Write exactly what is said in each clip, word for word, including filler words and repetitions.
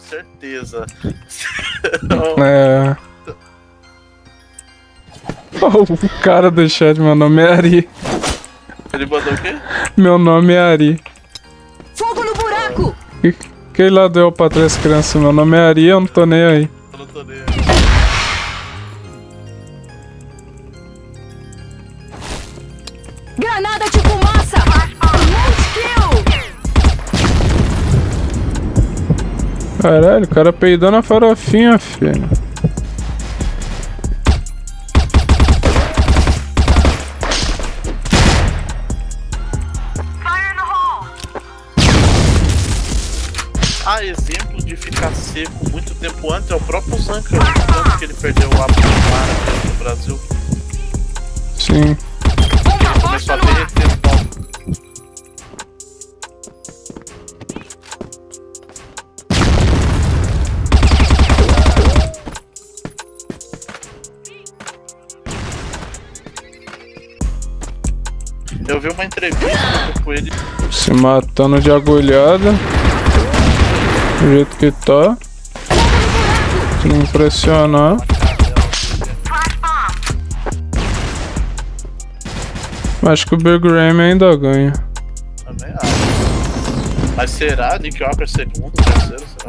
certeza. É. Oh, o cara do chat, meu nome é Ari. Ele mandou o quê? Meu nome é Ari. Fogo no buraco! Quem lá deu pra trás crianças? Meu nome é Ari, eu não tô nem aí. Eu não tô nem aí. Granada de fumaça! Multi-kill! Caralho, o cara peidou na farofinha, filho. Ah, exemplo de ficar seco muito tempo antes é o próprio Zanca, tanto que ele perdeu o hábito do mar aqui no Brasil. Sim. Ele começou a derreter o pau. Eu vi uma entrevista com ele. Se matando de agulhada. Do jeito que tá. Se não impressionar. Acho que o Big Ram ainda ganha. Também acho. Mas será? Nick Walker segundo, terceiro, será?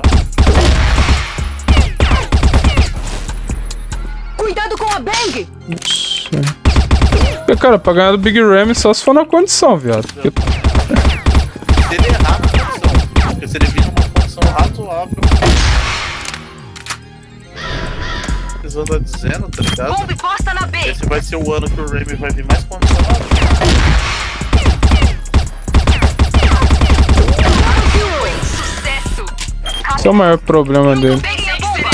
Cuidado com a Bang! Nossa. Porque, cara, pra ganhar do Big Ram só se for na condição, viado. Porque... Se ele errar na condição, porque se ele vir numa condição razoável. Eles andam dizendo, tá ligado? Bombe posta na B! Esse vai ser o ano que o Remy vai vir mais condicionado. Sucesso! Esse é o maior problema dele. Peguei a bomba!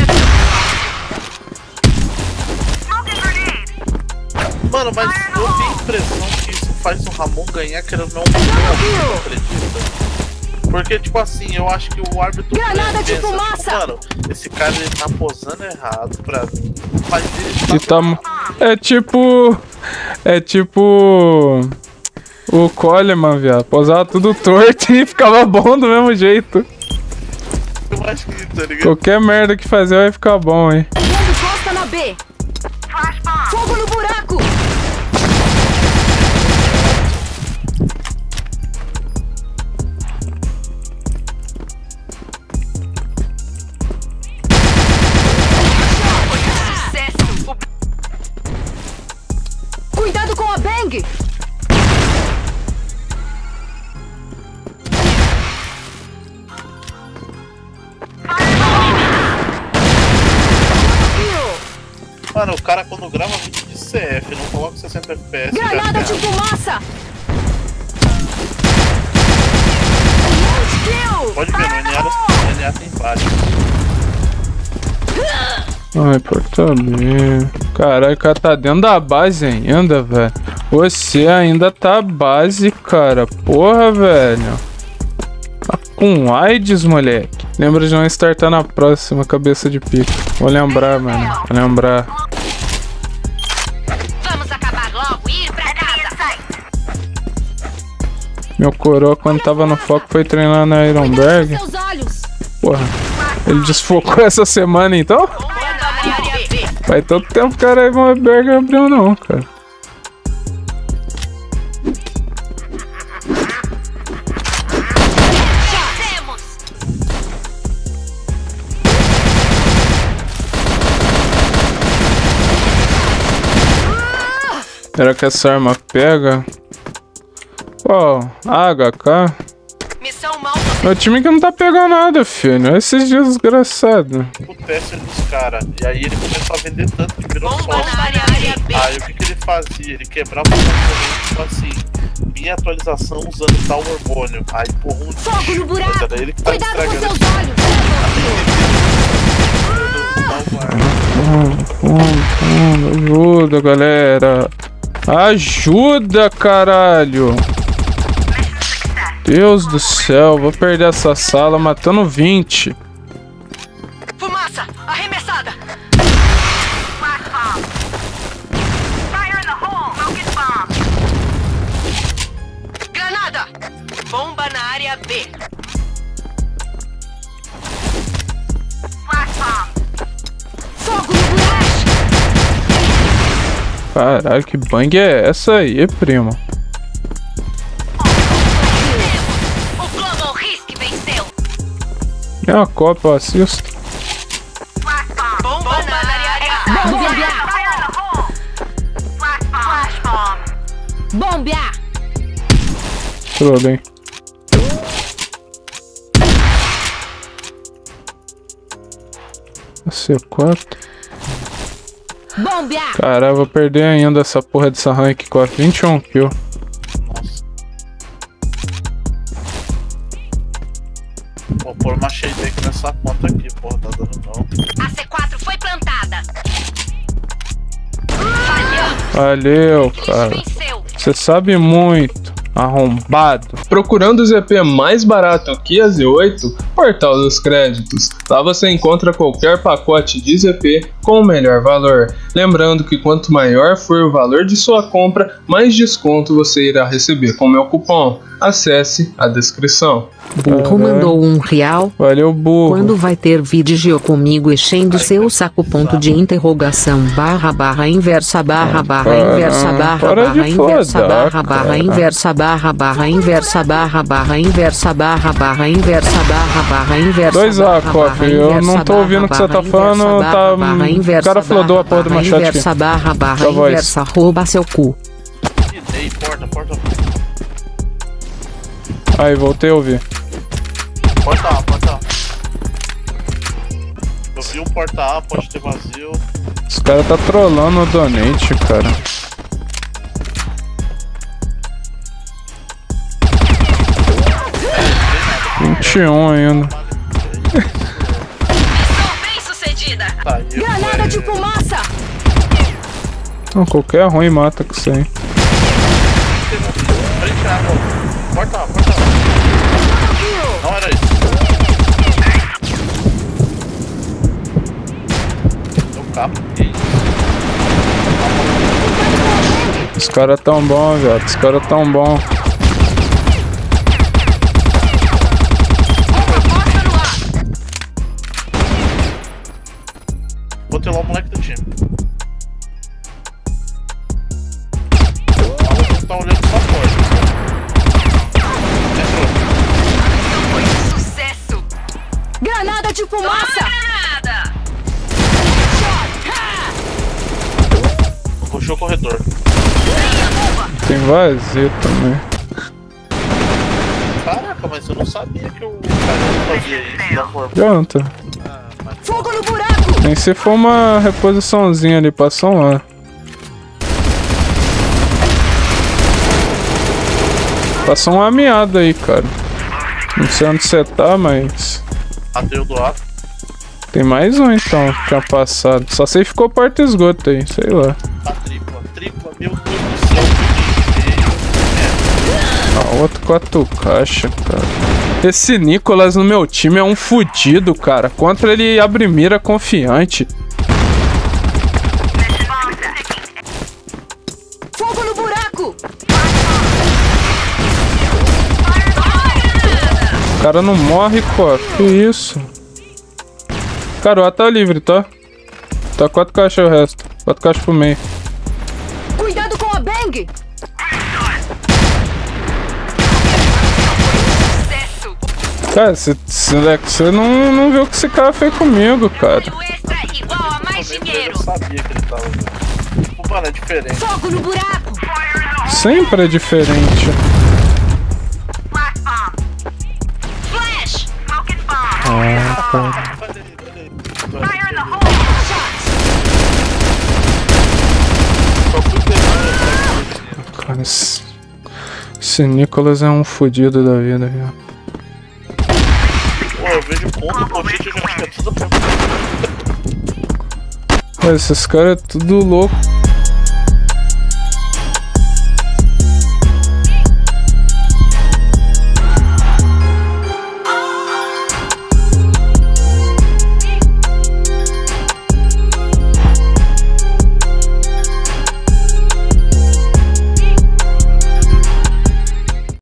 Mano, mas eu tenho a impressão que isso faz o Ramon ganhar, que ele não, não acredita. Porque, tipo assim, eu acho que o árbitro Granada de pensa, fumaça! tipo, mano, esse cara ele tá posando errado pra mim. Mas ele E tá... É tipo... É tipo... O Coleman, viado. Posava tudo torto e ficava bom do mesmo jeito. Eu acho que, tá ligado? Qualquer merda que fazer vai ficar bom, hein. Bombe posta na B! Fogo no buraco! Sucesso! Cuidado com a Bang! Mano, o cara quando grava vídeo de C F, não coloca sessenta F P S. Granada de fumaça! Pode ver, no N A, no N A tem vários. Ai, portamento. Caralho, o cara tá dentro da base ainda, velho. Você ainda tá base, cara. Porra, velho. Tá com AIDS, moleque. Lembra de não startar na próxima, cabeça de pica. Vou lembrar, mano. Vou lembrar. Vamos acabar logo e ir pra casa! Meu coroa, quando tava no foco, foi treinar na Ironberg. Seus olhos! Porra. Ele desfocou essa semana, então? Faz tanto tempo que a Ironberg abriu, não, cara. Será que essa arma pega? Qual? A H K? Missão mal. Meu time que não tá pegando nada, filho. Esses dias desgraçados. O teste dos caras. E aí ele começou a vender tanto que virou Bomba sócio. na área B. Aí o que, que ele fazia? Ele quebrava o componente, tipo assim, minha atualização usando tal hormônio. Aí porra um Fogo no buraco! mas era ele que tava Cuidado com estragando. seus olhos! Ajuda, galera. Ajuda, caralho. Deus do céu, vou perder essa sala matando vinte. Fumaça! Arremessada! Granada! Bomba na área B. Caralho, que bang é essa aí, primo? O Global Risk venceu. É uma copa, eu assisto. Bomba na área. Bombear. Bombear. Tudo bem. C quatro. Bombear. Caralho, vou perder ainda essa porra dessa rank com a vinte e um kills. Nossa. Vou pôr uma shade aqui nessa conta aqui, porra, tá dando não. A C quatro foi plantada. Valeu. Valeu, cara. Venceu. Você sabe muito. Arrombado. Procurando o Z P mais barato que a Z oito? Portal dos Créditos. Lá você encontra qualquer pacote de Z P com o melhor valor. Lembrando que quanto maior for o valor de sua compra, mais desconto você irá receber com meu cupom. Acesse a descrição. Burro mandou um real. Valeu, burro. Quando vai ter vídeo comigo enchendo seu saco? Ponto de interrogação. Barra barra inversa barra barra inversa barra Para de barra inversa flodar, barra barra cara. inversa barra barra inversa barra barra inversa barra barra inversa barra barra inversa. Dois A, barra, Coff. barra, Eu inversa, não tô barra, ouvindo o que você tá barra, falando. inversa, Tá. barra, barra, O inversa, cara flodou a porra do barra, machado inversa aqui. barra barra Sua voz. inversa rouba seu cu. Ei, porta, porta. Aí, voltei a ouvir. Porta A, porta A. Eu vi um porta A, pode ter vazio. Os caras tá trollando o donate, cara. vinte e um ainda. Missão bem sucedida. Tá, eu, Granada é... de fumaça. Não, qualquer ruim mata com isso aí. Frente A, pô. Porta A, porta A. Não era isso. Eu capo. Os caras tão bom, velho. Os caras tão bom. Vou ter lá o moleque do time. O maluco tá olhando só fora. Entrou. Foi um sucesso. Granada de fumaça. Granada. Puxou o corredor. Tem vazio também. Caraca, mas eu não sabia que o cara fazia isso da forma. Adianta. Ah, mas... Fogo no buraco. Nem se for uma reposiçãozinha ali, passam lá. Passou uma meada aí, cara. Não sei onde você tá, mas... Matei o do A. Tem mais um então, que tinha passado. Só sei que ficou porta-esgoto aí, sei lá. A tripla, tripla, meu Deus do céu. Ah, outro quatro caixa, cara. Esse Nicolas no meu time é um fudido, cara. Contra ele abre mira confiante. Fogo no buraco. O cara não morre, pô. Que isso? Cara, o A tá livre, tá? Tá quatro caixas o resto. Quatro caixas pro meio. Cuidado com a Bang. Sucesso. Cara, você não, não viu o que esse cara fez comigo, cara. Extra igual a mais Eu dinheiro. sabia que ele tava vendo. Tipo, mano, é diferente. Fogo no buraco. Sempre é diferente. Flash. Ah, cara. Cadê ele? Cadê ele? Só fui pegar. Cara, esse, esse Nicolas é um fudido da vida, viu? Pô, eu vejo ponto, colchete, eu já fico tudo pra... Esses caras é tudo louco.